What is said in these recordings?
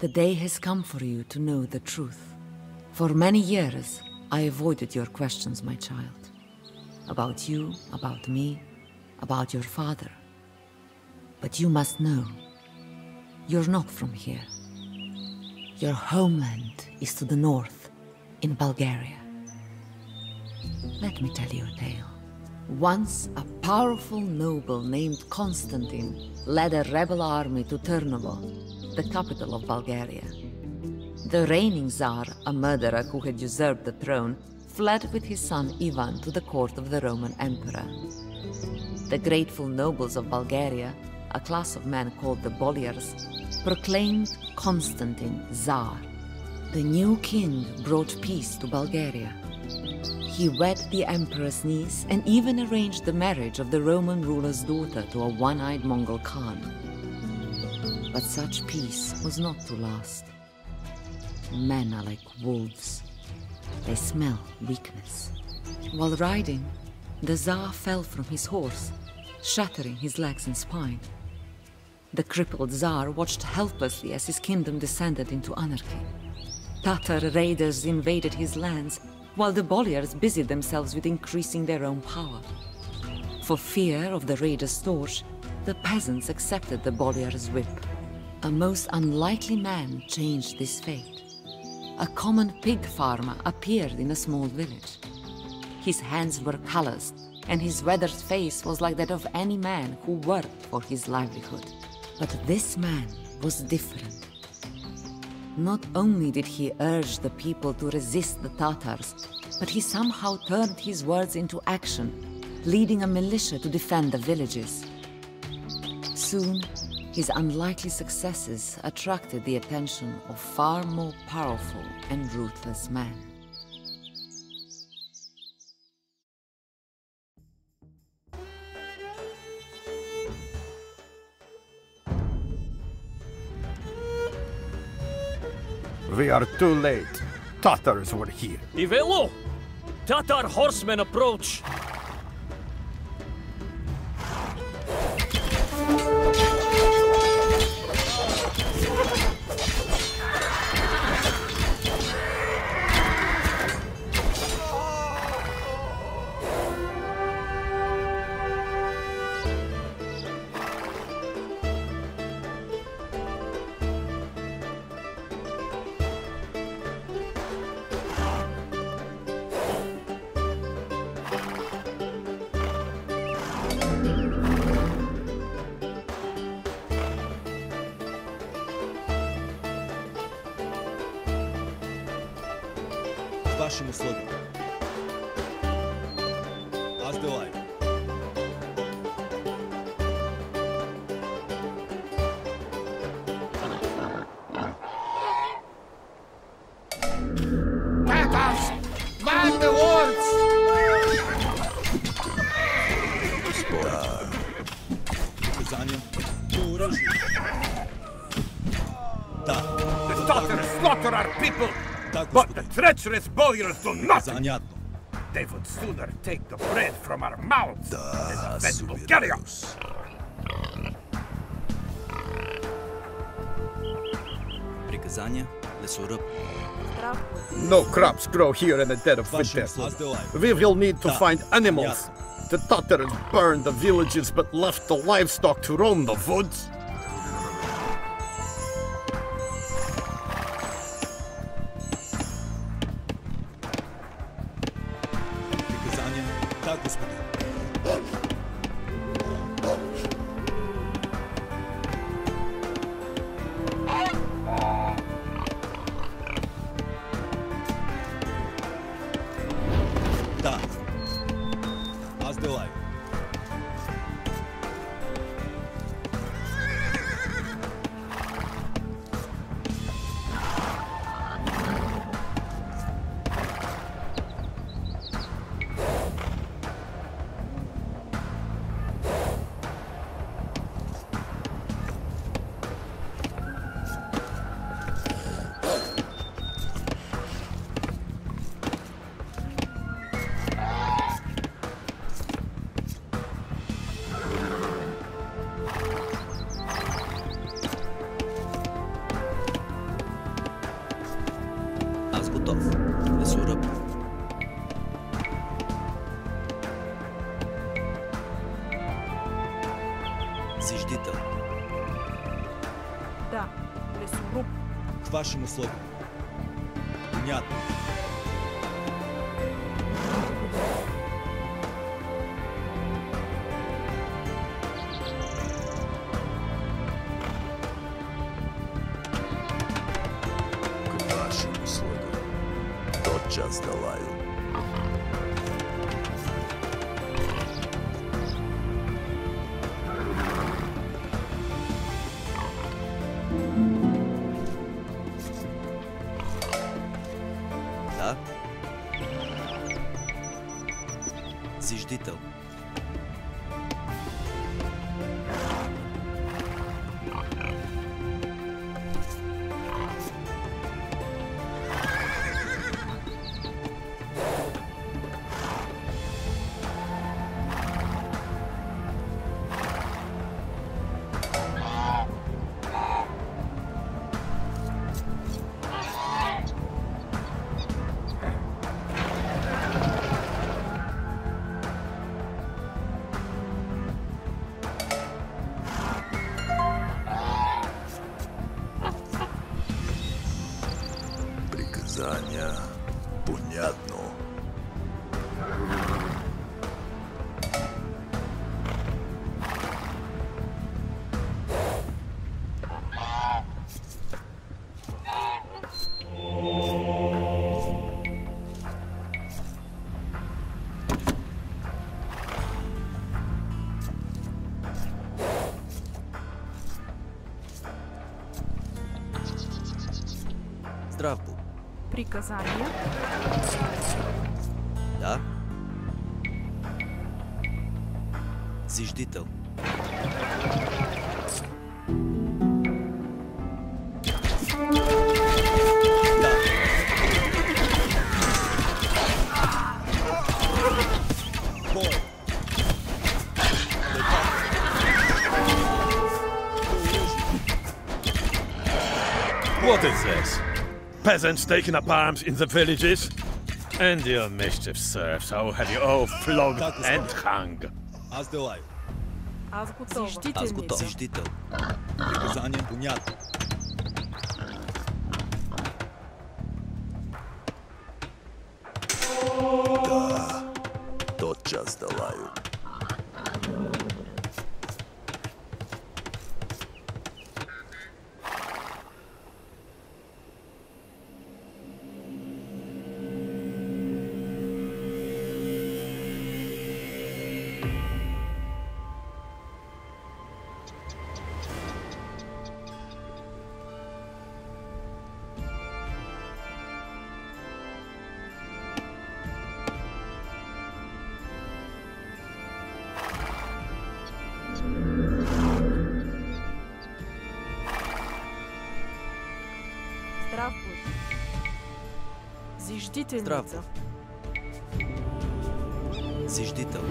The day has come for you to know the truth. For many years, I avoided your questions, my child. About you, about me, about your father. But you must know, you're not from here. Your homeland is to the north, in Bulgaria. Let me tell you a tale. Once, a powerful noble named Constantine led a rebel army to Turnovo, the capital of Bulgaria. The reigning Tsar, a murderer who had usurped the throne, fled with his son Ivan to the court of the Roman Emperor. The grateful nobles of Bulgaria, a class of men called the boyars, proclaimed Constantine Tsar. The new king brought peace to Bulgaria. He wed the emperor's niece and even arranged the marriage of the Roman ruler's daughter to a one-eyed Mongol Khan. But such peace was not to last. Men are like wolves. They smell weakness. While riding, the Tsar fell from his horse, shattering his legs and spine. The crippled Tsar watched helplessly as his kingdom descended into anarchy. Tatar raiders invaded his lands, while the boyars busied themselves with increasing their own power. For fear of the raiders' torch, the peasants accepted the boyar's whip. A most unlikely man changed this fate. A common pig farmer appeared in a small village. His hands were calloused, and his weathered face was like that of any man who worked for his livelihood. But this man was different. Not only did he urge the people to resist the Tatars, but he somehow turned his words into action, leading a militia to defend the villages. Soon, his unlikely successes attracted the attention of far more powerful and ruthless men. We are too late. Tatars were here. Ivaylo! Tatar horsemen approach! Вашим услугам. Аз делай. Tatars! Man the words! Приказания по оръжие. Да. The Tatars slaughter our people! But the treacherous boyars do nothing! Занятно. They would sooner take the bread from our mouths than defend Bulgaria! Приказания лесоръб. No crops grow here in the dead of winter. We will need to find animals. The Tatars burned the villages but left the livestock to roam the woods. Приказания. Да, господин. Да. Аз делай. готов. Лесоръб. Зиждител. Да, лесоруб. К вашим услугам. Понятно. К вашим услугам. Тотчас долаю. Да? Зиждител. Приказания. Понятно. Здрав Бог. Приказания. Да? Зиждител. Да. Бой. What is this? Peasants taking up arms in the villages? And your mischief serves, how have you all flogged and hung? Аз делаю. Аз готова. Аз готов. Зиждител. Приказания. Понятно. Тотчас долаю. Здрав будь. Зиждителница. Здрав. Зиждител.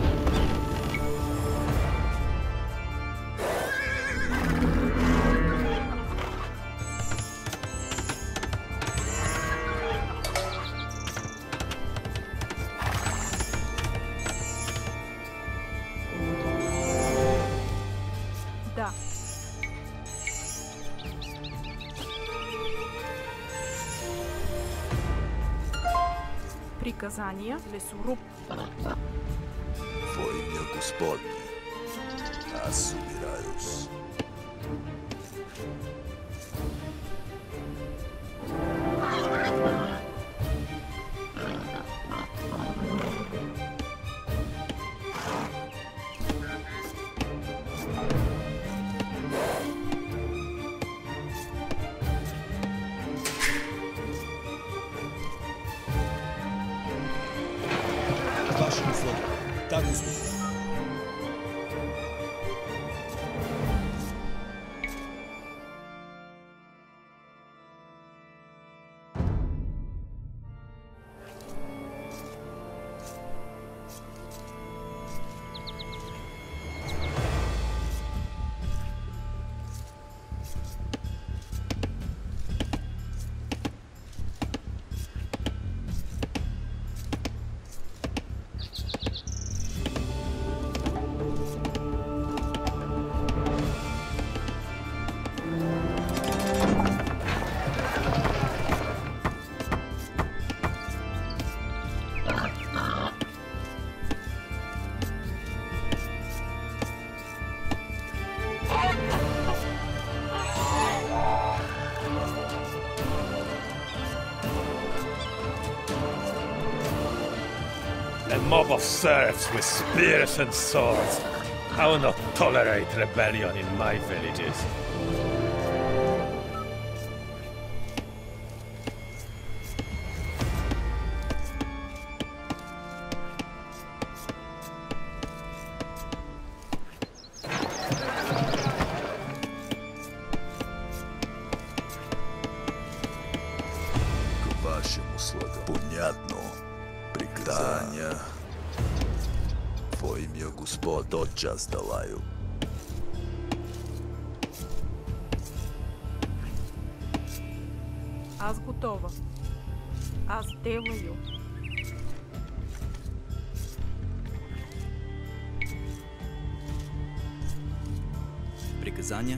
Да. Приказания. Лесоруб. Во имя Господне. Аз убираюсь. Вашим услугам. Так, господин. A mob of serfs with spears and swords. I will not tolerate rebellion in my villages. К вашим услугам. Понятно. Приказания. Во имя Господ тотчас долаю. Аз готова. Аз делаю. Приказания.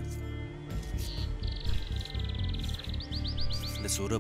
Лесоръб.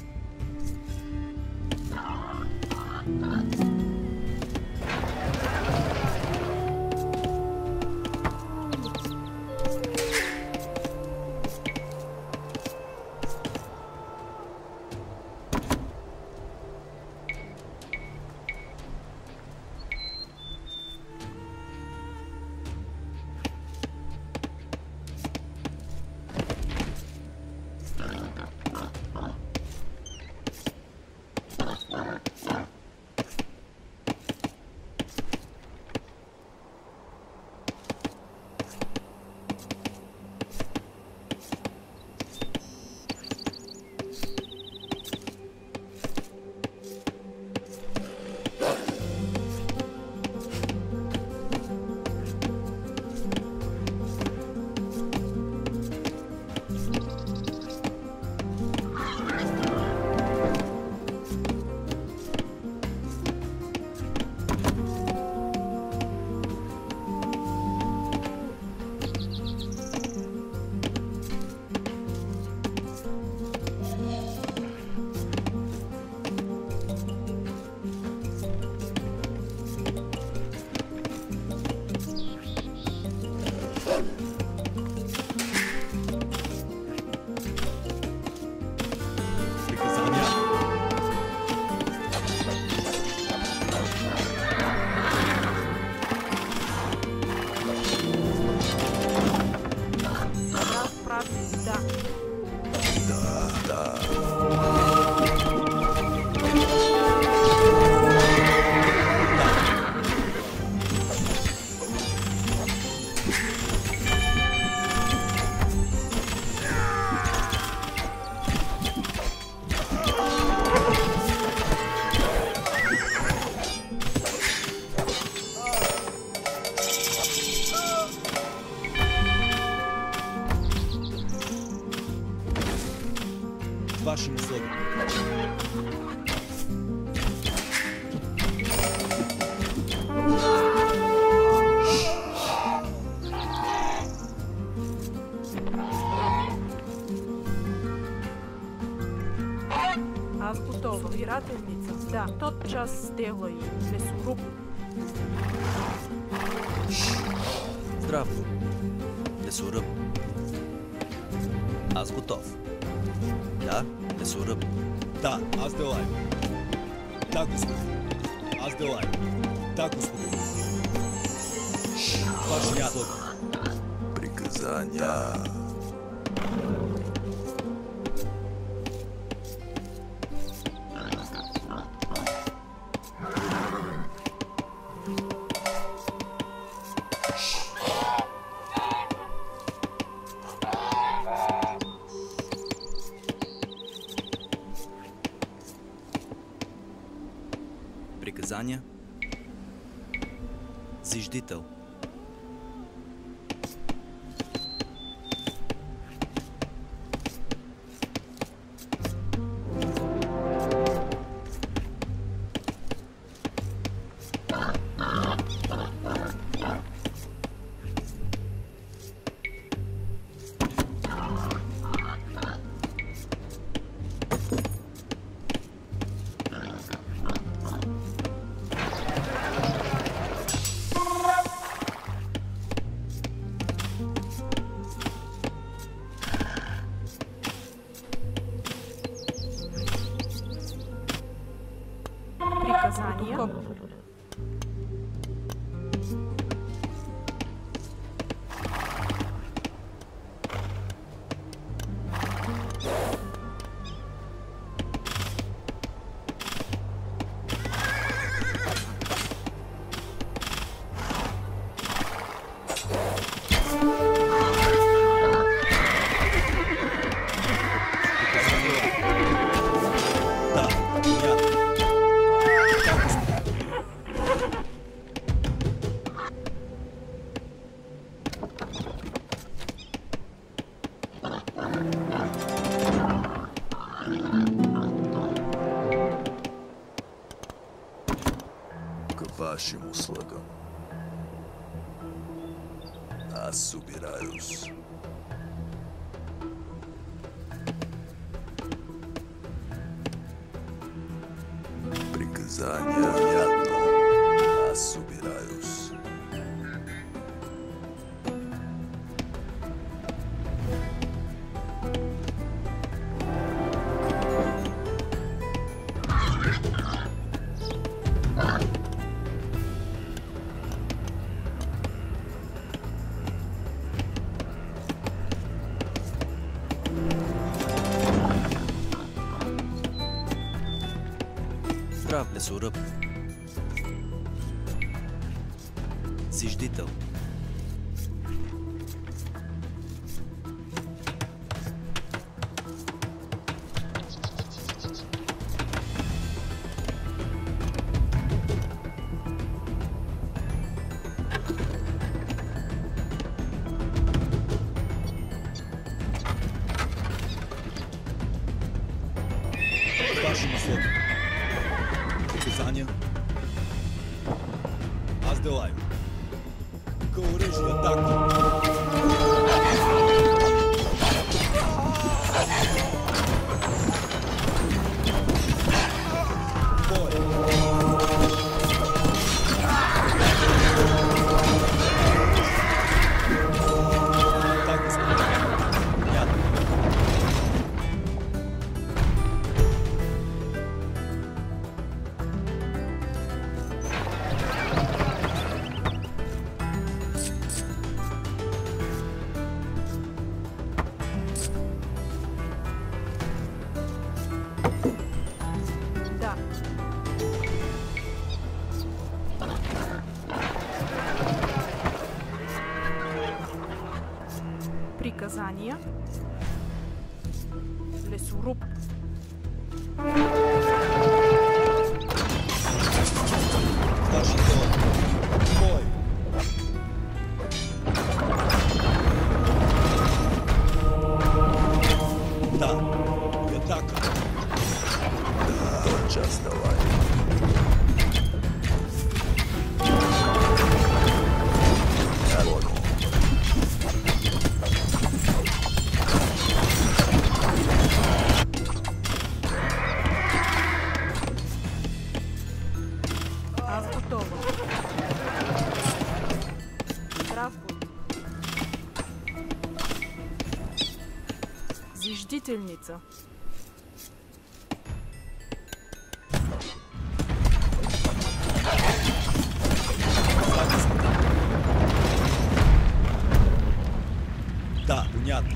Вашим условиям. Аз готова. Собирателница. Да, тотчас сделай. Лесоруб. Здраво. Лесоръб. Аз готов. Да, лесоръб. Да, аз делаю. Да, господин. Аз делаю. Да, господин. Ваши услуги. Приказания. Приказания. Зиждител. Приказания. вашим услугам. Аз собираюсь. Приказания понятно. Аз собираюсь. Здрав, лесоръб. Зиждител. Вашим услугам. Приказания. Аз делаю. К оръжию, атака! Да. Приказания. Лесоруб. Ваши дела. Бой. Да. И атака. Тотчас давай. Аз готова. Здрав будь. Зиждителница. Да, понятно.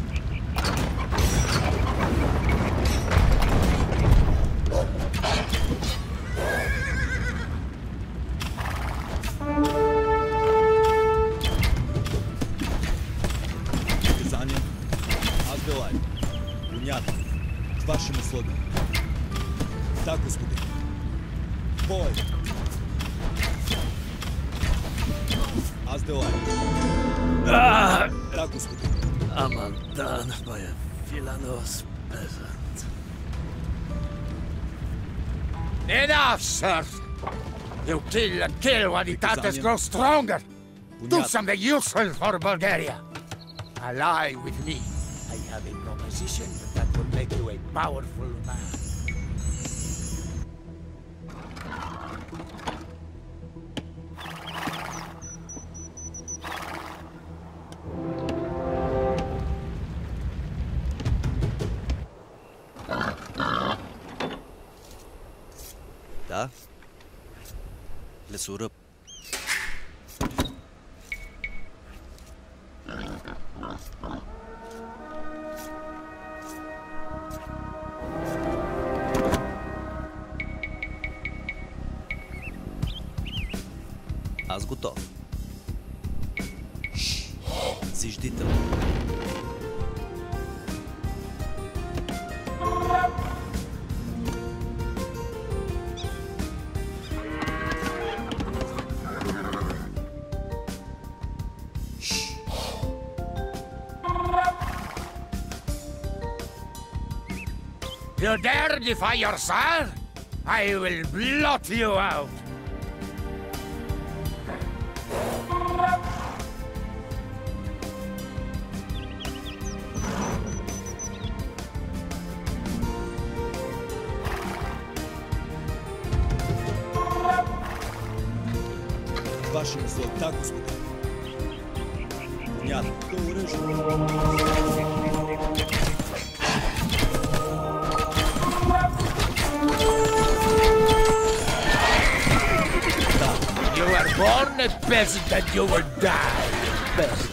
Приказания. Аз делаю. Понятно. К вашим услугам. Да, господин. Бой. Аз делаю. Да, господин. I'm undone by a villainous peasant. Enough, sir! You kill and kill while the Tatars grow stronger! Do something useful for Bulgaria! Ally with me. I have a proposition that will make you a powerful man. Да. Лесоръб. Аз готов. Зиждител. You dare defy your sire? I will blot you out! Вашим условиям, так, господа. Понятно. You were born a peasant and you will die. Peasant.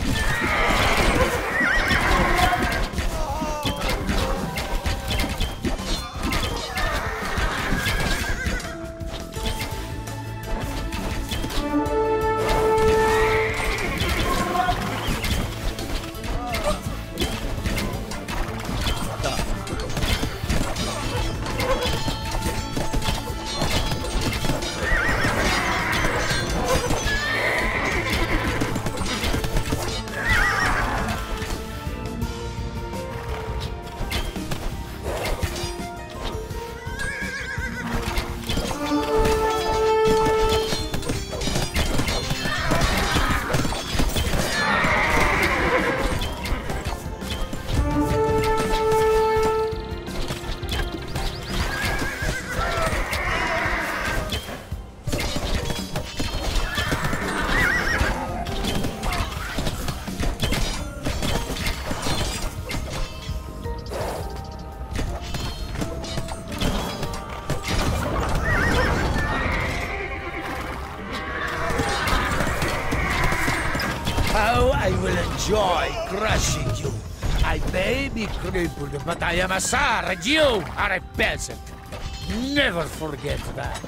How I will enjoy crushing you. I may be crippled, but I am a Tsar and you are a peasant. Never forget that.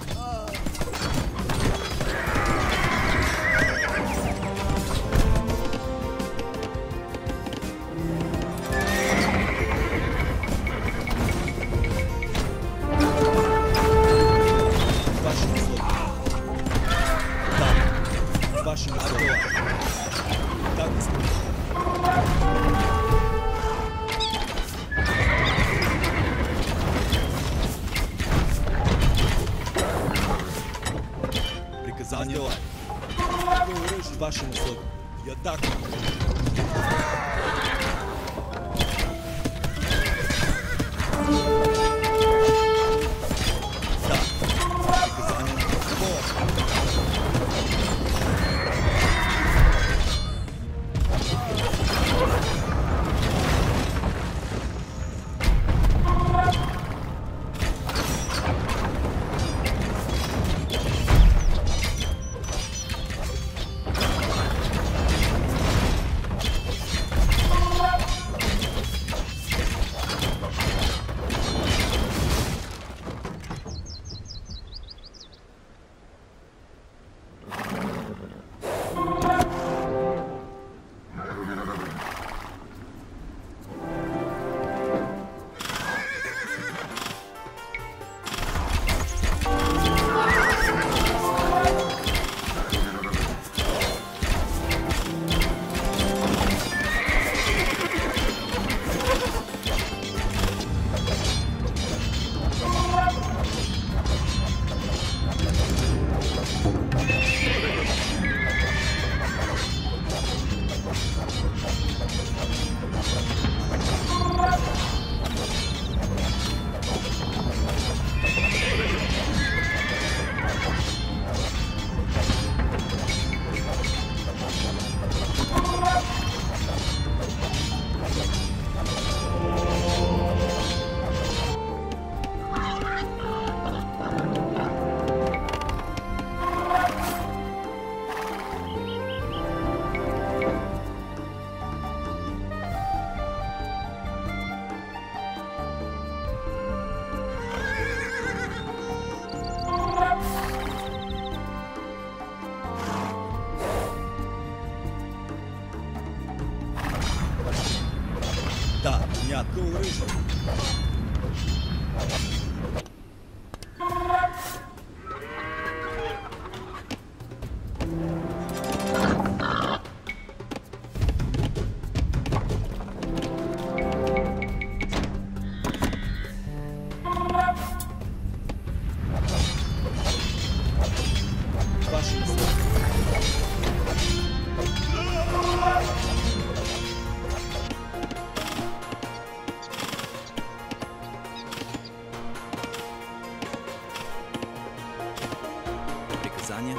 Вашим условиям. Я так. Да, понятно, рыжий. Приказания?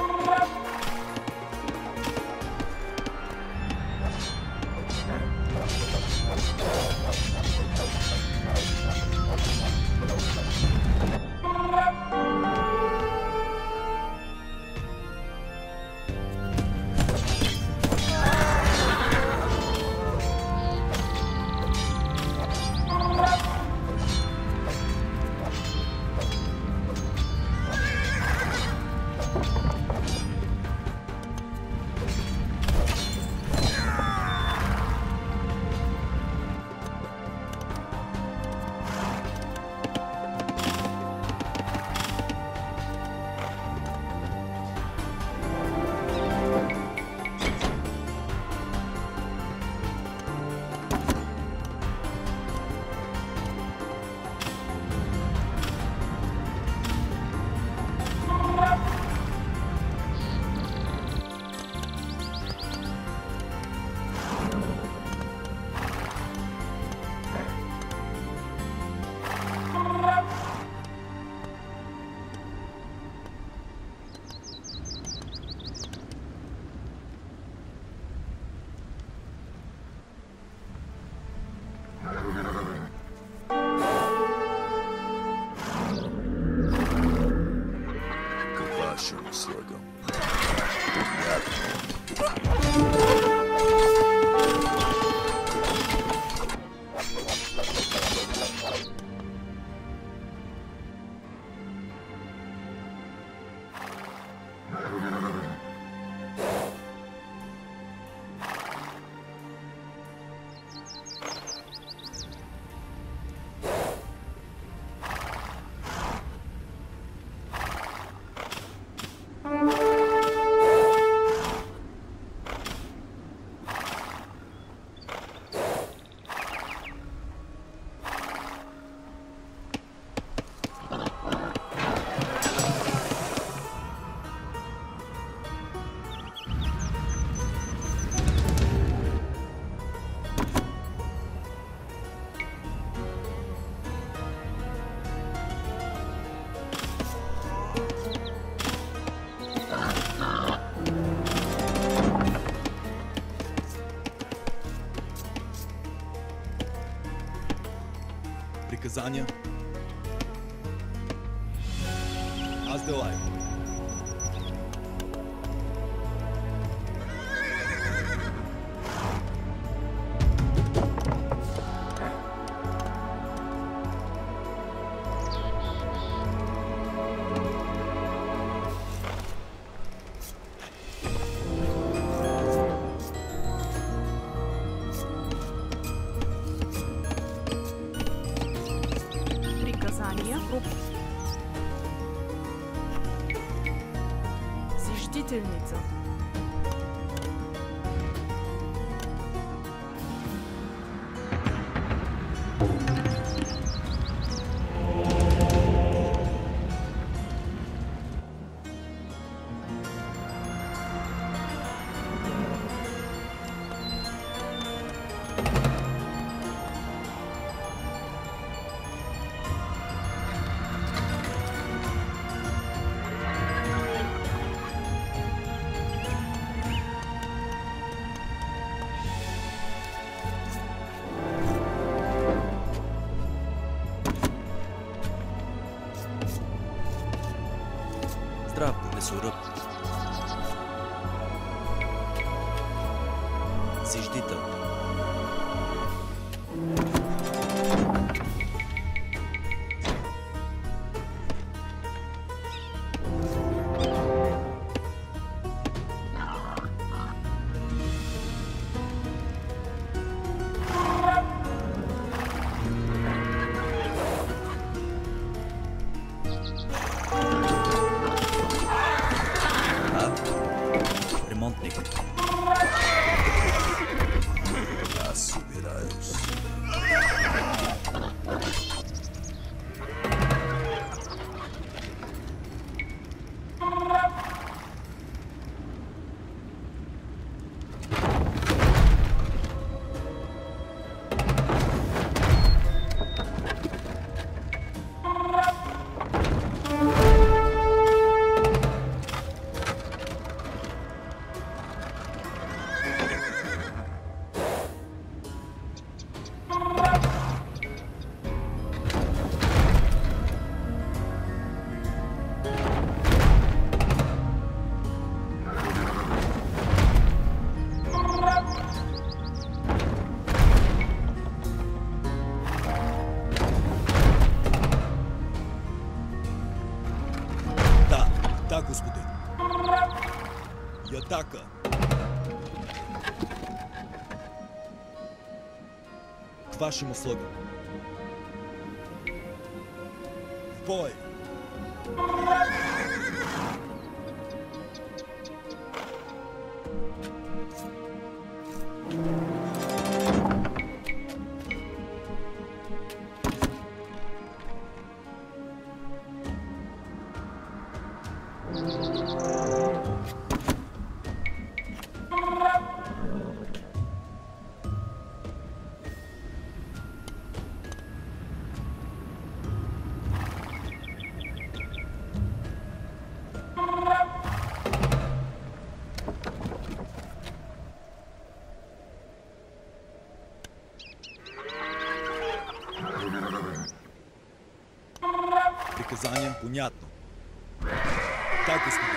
Приказания? Аз делай. Зиждителница. Уsurper. Sundjata. Да, господин. И атака. К вашим услугам. В бой! Приказание понятно. Так, господин.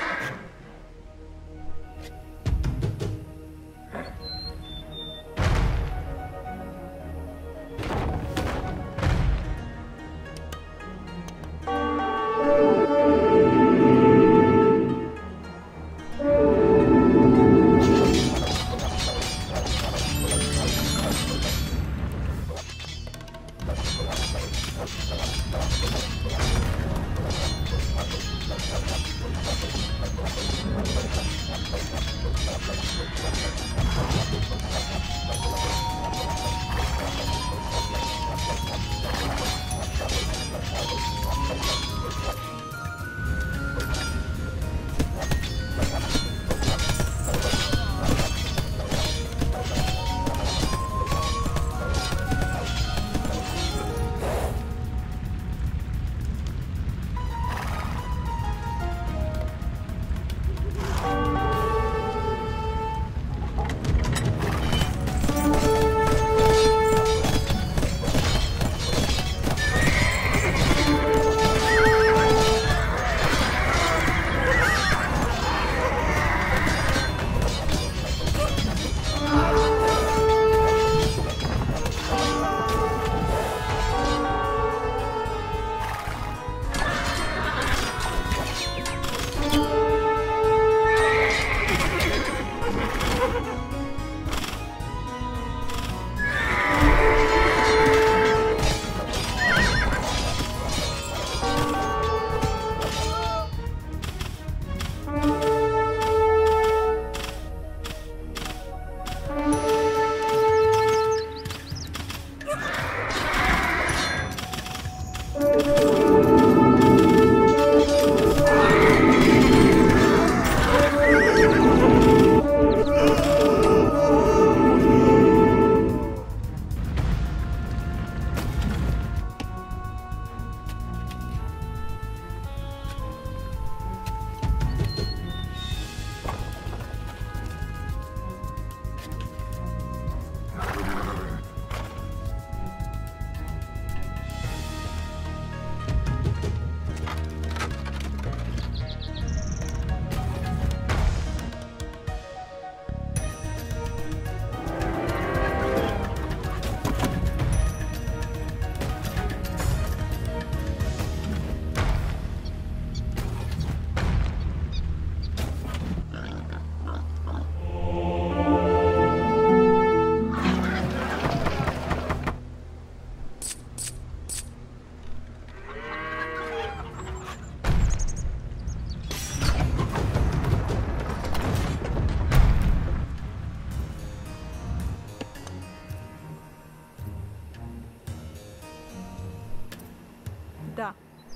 Да.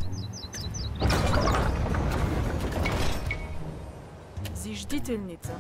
Зиждительница.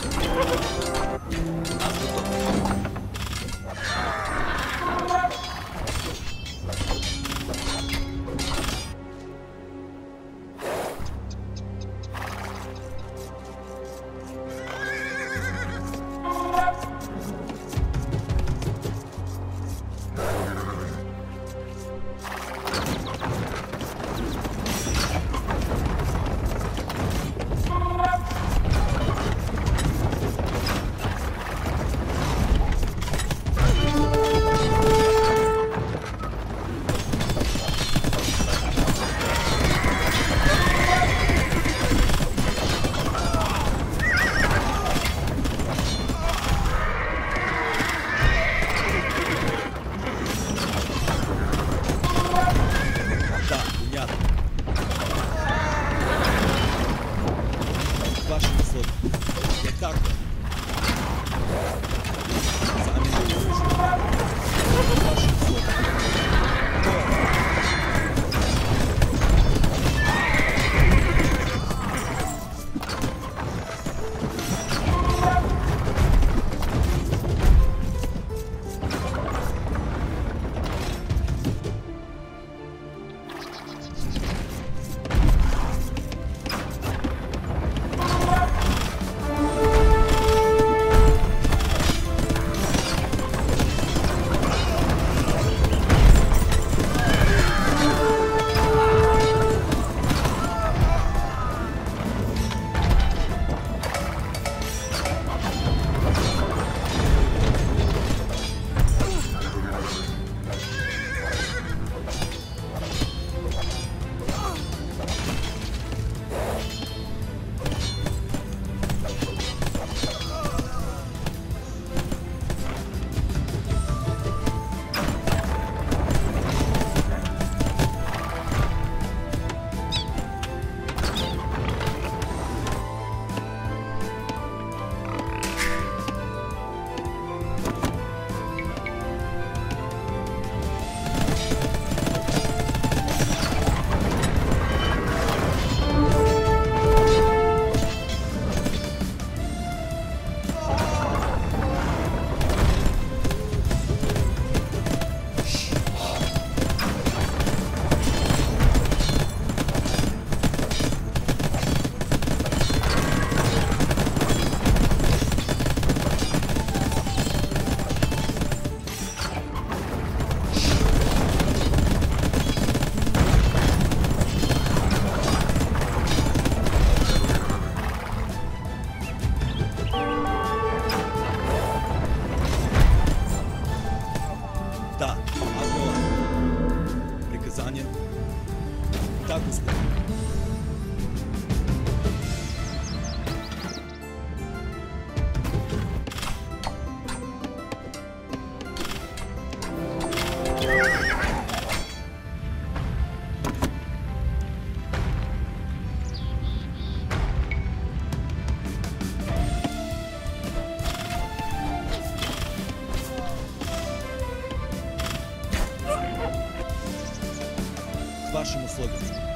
Вашим условиям.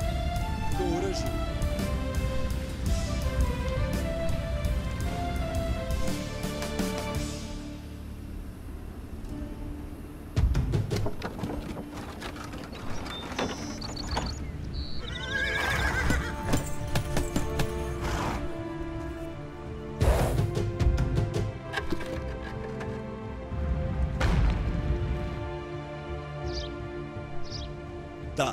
До оръжие. Да.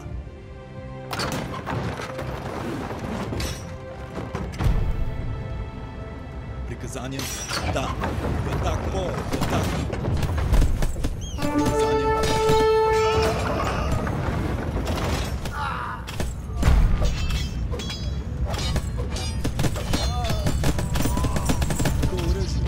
Приказание? Да. Так, так. Приказание? До оръжие.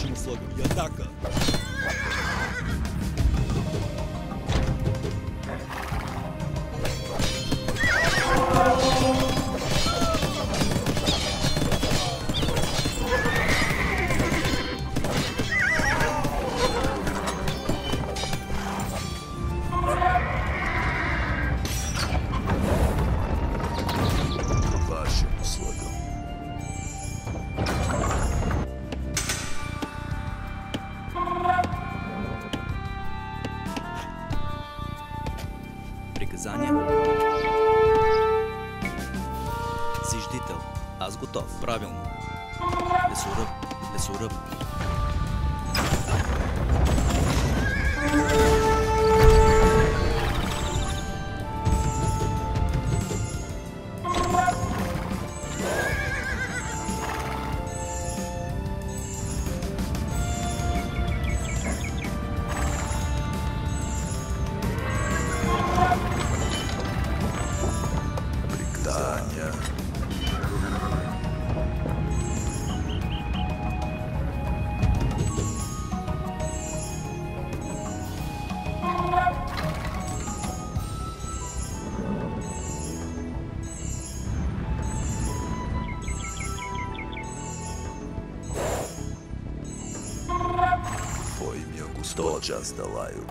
Вашим услугам. И атака! Приказания? Зиждител. Аз готов. Правилно. Лесоръб. Лесоръб. Тотчас долаю.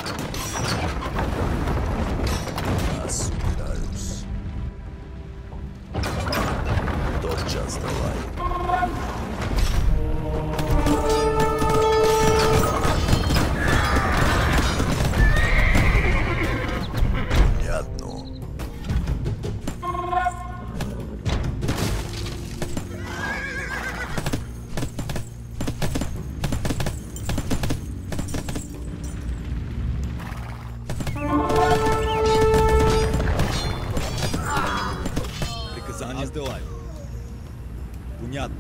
Аз убираюсь. Тотчас долаю. Не одну. Приказание сделаю. Понятно.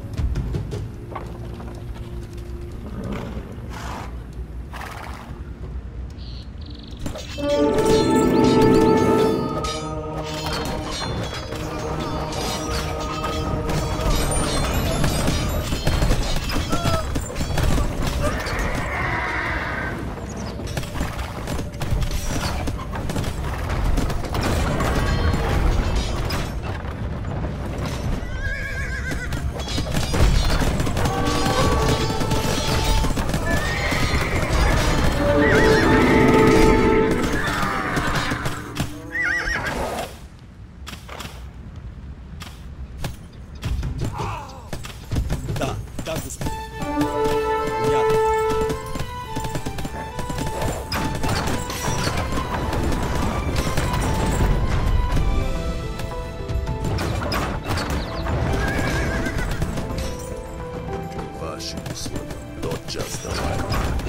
Да, господин. Понятно. Вашим услугам. Тотчас долаю.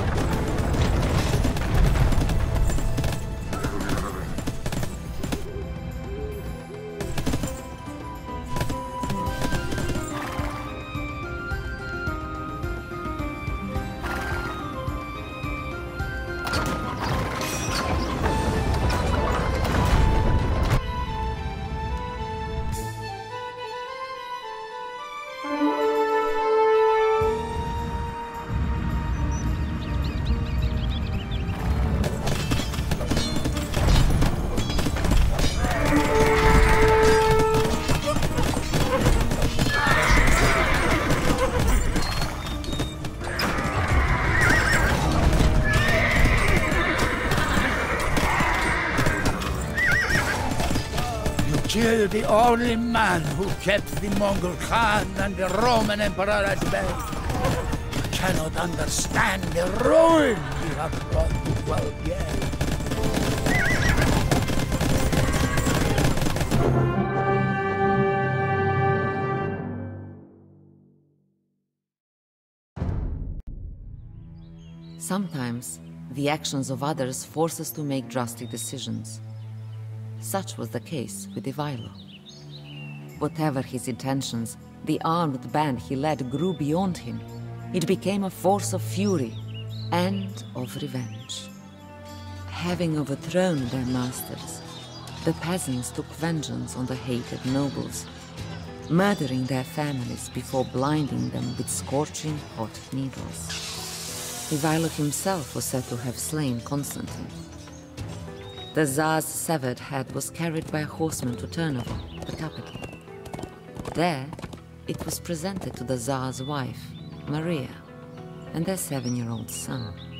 Killed the only man who kept the Mongol Khan and the Roman Emperor at bay. You cannot understand the ruin you have brought to 12 years. Sometimes, the actions of others force us to make drastic decisions. Such was the case with Ivaylo. Whatever his intentions, the armed band he led grew beyond him. It became a force of fury and of revenge. Having overthrown their masters, the peasants took vengeance on the hated nobles, murdering their families before blinding them with scorching hot needles. Ivaylo himself was said to have slain Constantine. The Tsar's severed head was carried by a horseman to Turnovo, the capital. There, it was presented to the Tsar's wife, Maria, and their 7-year-old son.